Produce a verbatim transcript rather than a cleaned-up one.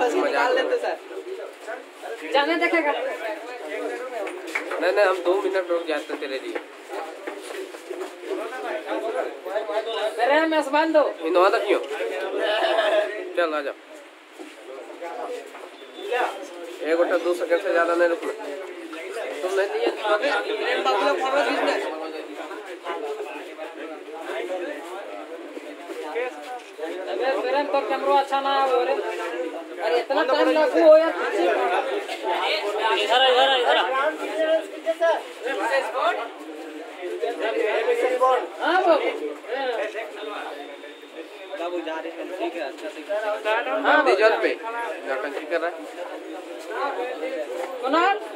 निकाल लेते सर। जाने देखेगा। नहीं नहीं हम दो मिनट रुक जाते तेरे लिए। मेरे मेजबान दो। इनवा तक क्यों? चल आ जा। एक घंटा दो सेकंड से ज्यादा नहीं रुकना। तुम नहीं लिए बाबू लोग फोटो खींचने। अबे मेरे तो कैमरा अच्छा ना है रे। अरे इतना टाइम लगू हो यार। इधर इधर इधर। हाँ बाबू। बाबू जा रहे हैं ठीक है अच्छा से। हाँ डीजल पे जाकर ठीक कर रहा है। कुणाल